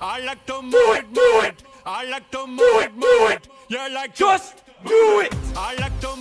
I like to move it, move it. I like to move it, move it. You like Just do it! I like to